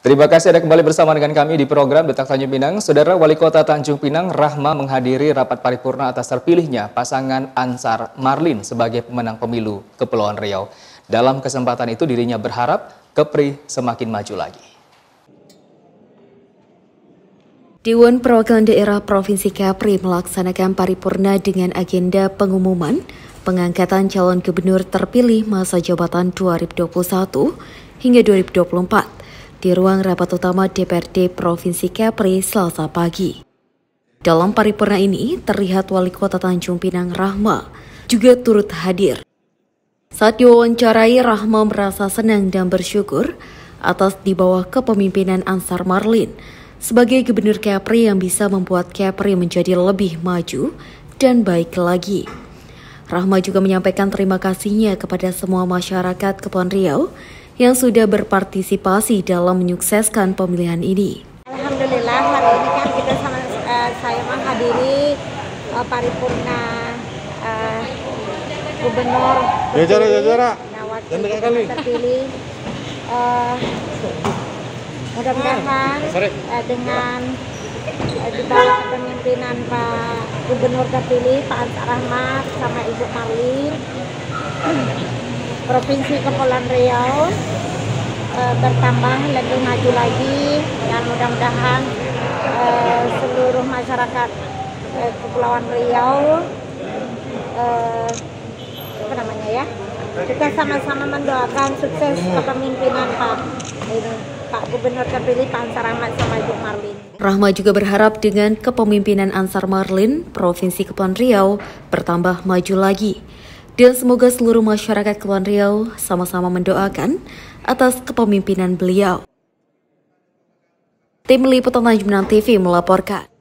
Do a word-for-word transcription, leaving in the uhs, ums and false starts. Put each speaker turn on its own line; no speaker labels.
Terima kasih Anda kembali bersama dengan kami di program Detak Tanjung Pinang. Saudara Wali Kota Tanjung Pinang, Rahma menghadiri rapat paripurna atas terpilihnya pasangan Ansar Marlin sebagai pemenang pemilu Kepulauan Riau. Dalam kesempatan itu dirinya berharap Kepri semakin maju lagi.
Dewan Perwakilan Daerah Provinsi Kepri melaksanakan paripurna dengan agenda pengumuman pengangkatan calon gubernur terpilih masa jabatan dua ribu dua puluh satu hingga dua ribu dua puluh empat. Di ruang rapat utama D P R D Provinsi Kepri Selasa pagi. Dalam paripurna ini terlihat Wali Kota Tanjung Pinang Rahma juga turut hadir. Saat diwawancarai, Rahma merasa senang dan bersyukur atas di bawah kepemimpinan Ansar Marlin sebagai Gubernur Kepri yang bisa membuat Kepri menjadi lebih maju dan baik lagi. Rahma juga menyampaikan terima kasihnya kepada semua masyarakat Kepulauan Riau yang sudah berpartisipasi dalam menyukseskan pemilihan ini.
Alhamdulillah hari ini kan kita sama uh, saya menghadiri uh, paripurna uh, gubernur terpilih, nah, wakil gubernur terpilih. Uh, mudah-mudahan uh, dengan uh, di bawah kepemimpinan Pak Gubernur terpilih Pak Ansar Rahmat sama Ibu Marlin, Provinsi Kepulauan Riau e, bertambah lebih maju lagi, dan mudah-mudahan e, seluruh masyarakat e, Kepulauan Riau e, apa namanya ya, kita sama-sama mendoakan sukses kepemimpinan Pak ini, Pak Gubernur terpilih Pak Ansar Rahmat sama Ibu Marlin.
Rahma juga berharap dengan kepemimpinan Ansar Marlin, Provinsi Kepulauan Riau bertambah maju lagi. Dan semoga seluruh masyarakat Kepulauan Riau sama-sama mendoakan atas kepemimpinan beliau. Tim Liputan Tanjung Pinang T V melaporkan.